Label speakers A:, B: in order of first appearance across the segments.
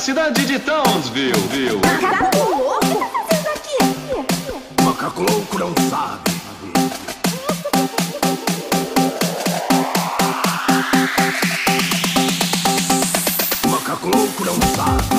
A: cidade de Townsville, viu?
B: Macaco louco? O que tá fazendo aqui?
C: Macaco louco não sabe. Macaco louco não sabe.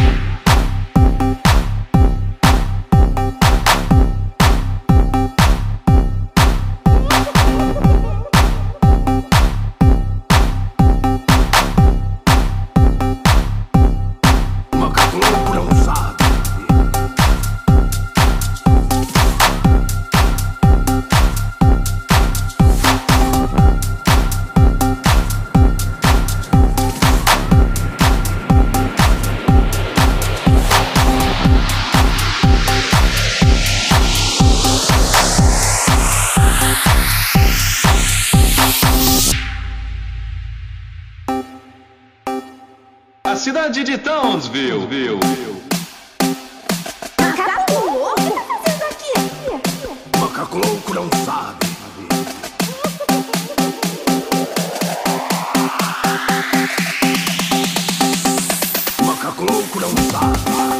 A: A cidade de Townsville, viu?
B: Macaco louco? O que tá fazendo aqui?
C: Macaco louco não sabe. Macaco louco não sabe.